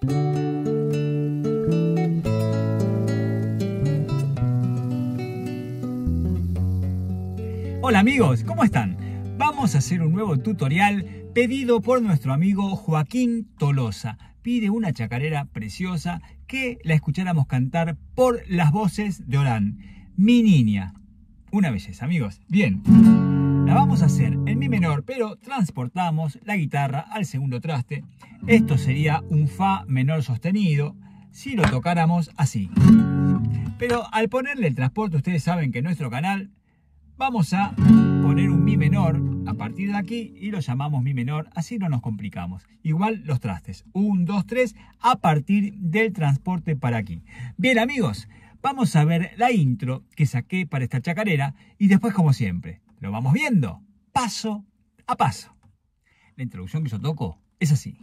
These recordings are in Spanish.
Hola amigos, ¿cómo están? Vamos a hacer un nuevo tutorial pedido por nuestro amigo Joaquín Tolosa. Pide una chacarera preciosa que la escucháramos cantar por las voces de Orán. Mi niña. Una belleza, amigos. Bien, la vamos a hacer en mi menor, pero transportamos la guitarra al segundo traste. Esto sería un fa menor sostenido si lo tocáramos así. Pero al ponerle el transporte, ustedes saben que en nuestro canal vamos a poner un mi menor a partir de aquí y lo llamamos mi menor, así no nos complicamos. Igual los trastes, 1, 2, 3, a partir del transporte para aquí. Bien amigos, vamos a ver la intro que saqué para esta chacarera y después, como siempre, lo vamos viendo paso a paso. La introducción que yo toco es así.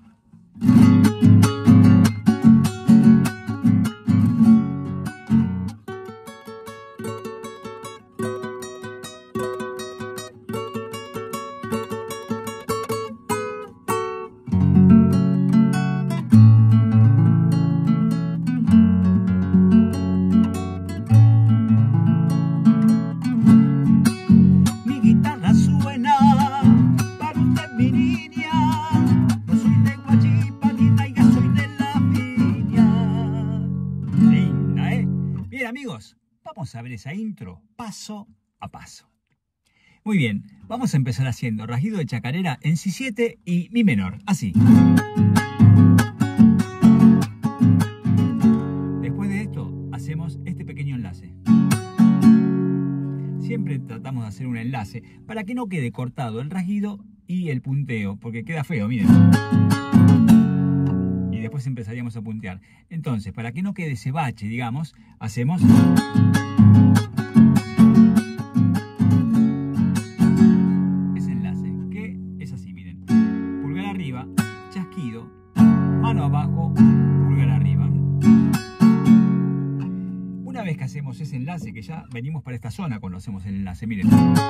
Amigos, vamos a ver esa intro paso a paso. Muy bien, vamos a empezar haciendo rasguido de chacarera en Si7 y Mi menor, así. Después de esto hacemos este pequeño enlace. Siempre tratamos de hacer un enlace para que no quede cortado el rasguido y el punteo, porque queda feo, miren. Después empezaríamos a puntear. Entonces, para que no quede ese bache, digamos, hacemos ese enlace, que es así, miren. Pulgar arriba, chasquido, mano abajo, pulgar arriba. Una vez que hacemos ese enlace, que ya venimos para esta zona cuando hacemos el enlace, miren.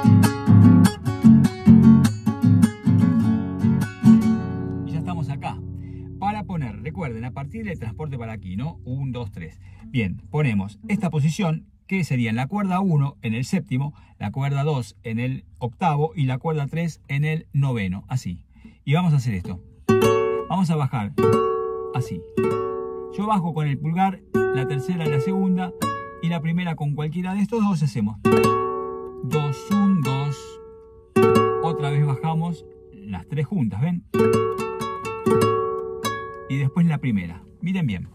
Poner, recuerden, a partir del transporte para aquí, ¿no? 1, 2, 3. Bien, ponemos esta posición que sería en la cuerda 1 en el séptimo, la cuerda 2 en el octavo y la cuerda 3 en el noveno, así. Y vamos a hacer esto. Vamos a bajar así. Yo bajo con el pulgar, la tercera, la segunda y la primera con cualquiera de estos dos hacemos 2, 1, 2. Otra vez bajamos las tres juntas, ¿ven? Y después la primera. Miren bien.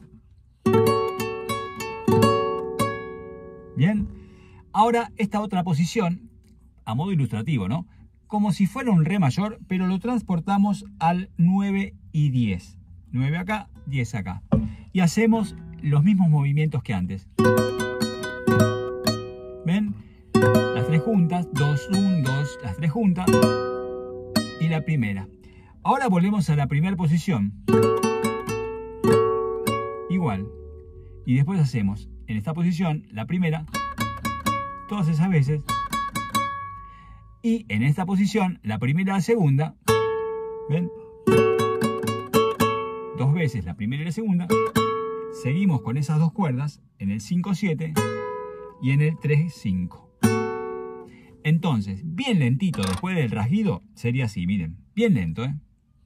Bien. Ahora esta otra posición, a modo ilustrativo, ¿no? Como si fuera un re mayor, pero lo transportamos al 9 y 10. 9 acá, 10 acá. Y hacemos los mismos movimientos que antes. ¿Ven? Las tres juntas, 2, 1, 2, las tres juntas. Y la primera. Ahora volvemos a la primera posición. Igual. Y después hacemos en esta posición la primera, todas esas veces. Y en esta posición la primera y la segunda. ¿Ven? Dos veces la primera y la segunda. Seguimos con esas dos cuerdas en el 5-7 y en el 3-5. Entonces, bien lentito después del rasguido, sería así, miren. Bien lento, ¿eh?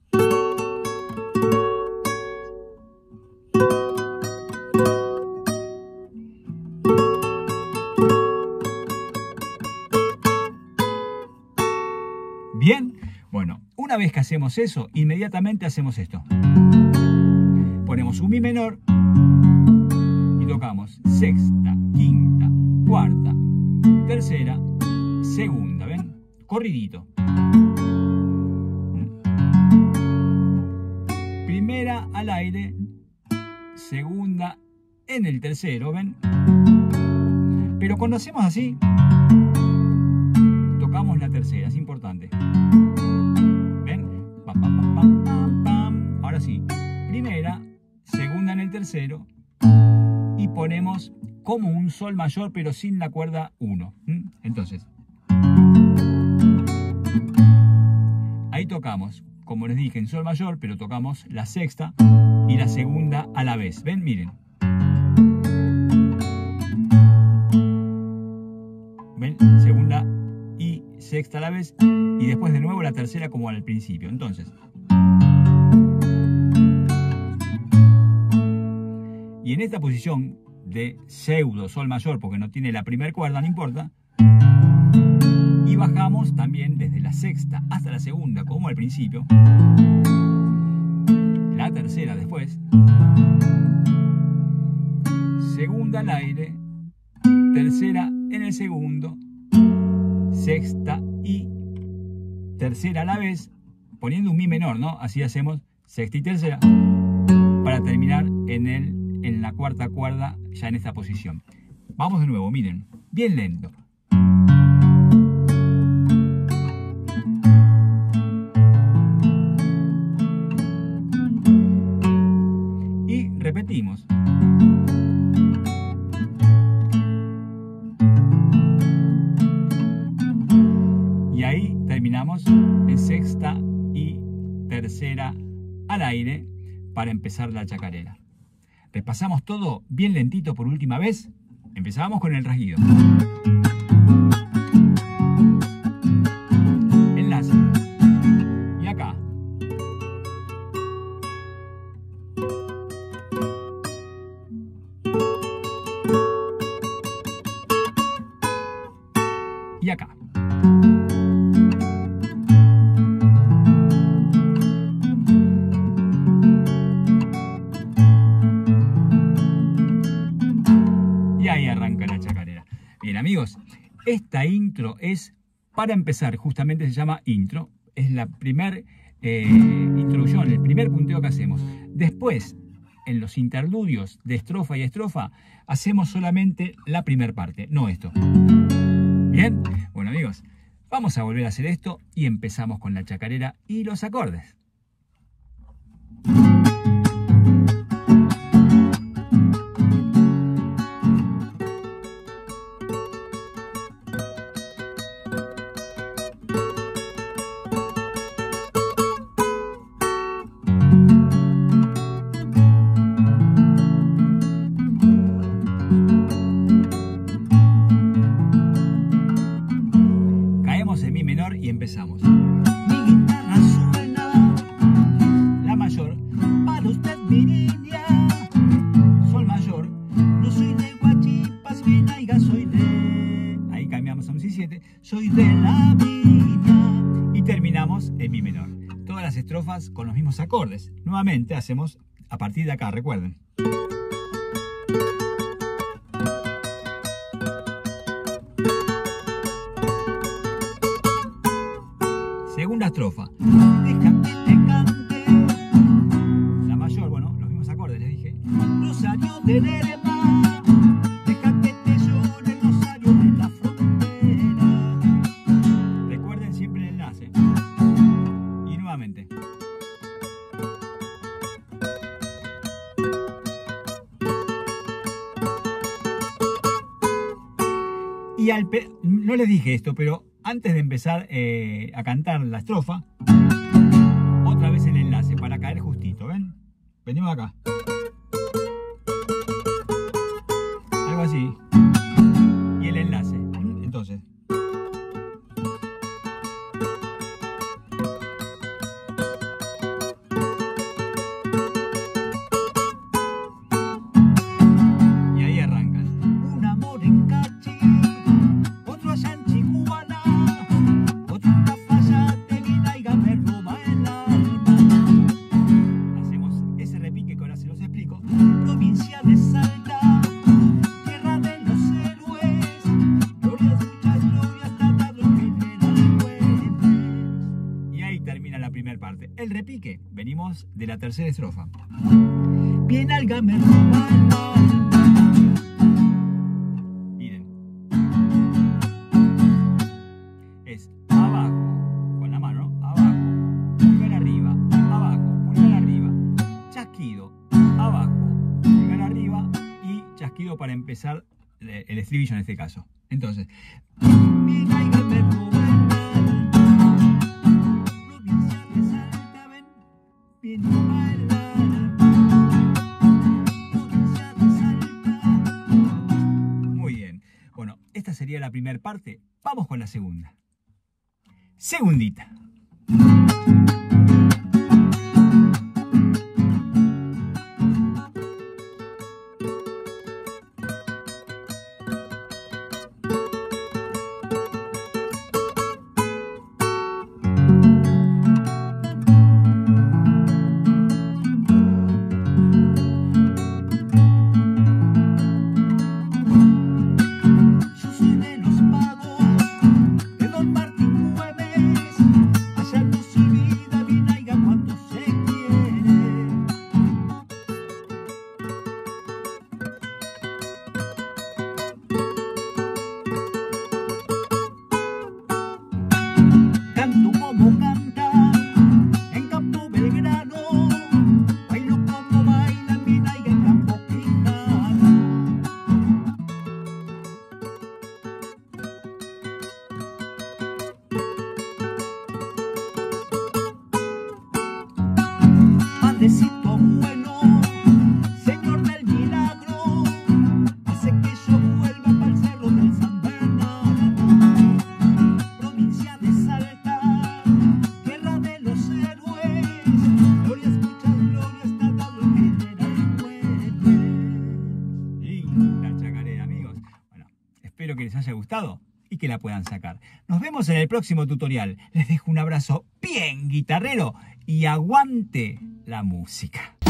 Bien, bueno, una vez que hacemos eso, inmediatamente hacemos esto. Ponemos un mi menor y tocamos sexta, quinta, cuarta, tercera, segunda, ¿ven? Corridito. Primera al aire, segunda en el tercero, ¿ven? Pero cuando hacemos así, tocamos la tercera, es importante. ¿Ven? Pam, pam, pam, pam, pam, pam. Ahora sí, primera, segunda en el tercero y ponemos como un sol mayor pero sin la cuerda 1. Entonces, ahí tocamos, como les dije, en sol mayor, pero tocamos la sexta, y la segunda a la vez. ¿Ven? Miren. ¿Ven? Segunda y sexta a la vez y después de nuevo la tercera como al principio. Entonces, y en esta posición de pseudo sol mayor, porque no tiene la primera cuerda, no importa, y bajamos también desde la sexta hasta la segunda como al principio, la tercera después, segunda al aire, tercera en el segundo, sexta y tercera a la vez, poniendo un mi menor, ¿no? Así hacemos sexta y tercera para terminar en la cuarta cuerda ya en esta posición. Vamos de nuevo, miren, bien lento. Y repetimos. Y ahí terminamos en sexta y tercera al aire para empezar la chacarera. Repasamos todo bien lentito por última vez. Empezamos con el rasguido. Enlace. Y acá. Y acá. Y ahí arranca la chacarera. Bien, amigos, esta intro es para empezar, justamente se llama intro. Es la primera introducción, el primer punteo que hacemos. Después, en los interludios de estrofa y estrofa, hacemos solamente la primera parte, no esto. Bien, bueno amigos, vamos a volver a hacer esto y empezamos con la chacarera y los acordes. Y empezamos. Mi guitarra suena, la mayor, para usted mi niña, sol mayor, no soy de Guachipas, bien aiga, soy de... Ahí cambiamos a un si7, soy de la viña, y terminamos en mi menor. Todas las estrofas con los mismos acordes. Nuevamente hacemos a partir de acá, recuerden. Segunda estrofa. Deja que te cante. La mayor, bueno, los mismos acordes, les dije. Rosario de Lerma. Deja que te llore el rosario de la frontera. Recuerden siempre el enlace. Y nuevamente. Y no les dije esto, pero antes de empezar a cantar la estrofa, otra vez el enlace para caer justito, ¿ven? Venimos acá. Algo así. Y el enlace. Entonces. Y ahí arrancan. Un amor en Cachi. El repique, venimos de la tercera estrofa. Bien alga me roba el alma. Miren. Es abajo, con la mano, abajo, pulgar arriba, abajo, pulgar arriba, chasquido, abajo, pulgar arriba y chasquido para empezar el estribillo en este caso. Entonces, bien alga me roba el alma. Bien sería la primera parte. Vamos con la segunda. Segundita. Padrecito bueno, Señor del milagro, hace que yo vuelva para el cerro del San Bernardo, provincia de Salta, tierra de los héroes, glorias, muchas glorias, está dado el general Güemes. Linda chacarera, amigos. Bueno, espero que les haya gustado y que la puedan sacar. Nos vemos en el próximo tutorial. Les dejo un abrazo bien guitarrero y aguante la música.